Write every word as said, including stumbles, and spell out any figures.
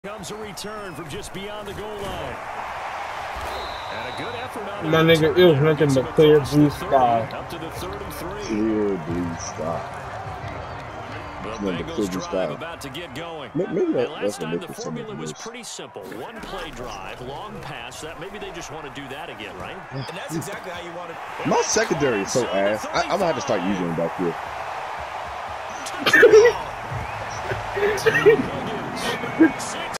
Comes a return from just beyond the goal line. And a good effort on My nigga, it was nothing but clear blue sky. Up to the thirty-three. Clear blue sky. The Bengals drive about to get going. Maybe that, last time the formula was pretty simple. One play drive, long pass. That maybe they just want to do that again, right? And that's exactly how you want it. My secondary is so ass. I, I'm gonna have to start using them back here.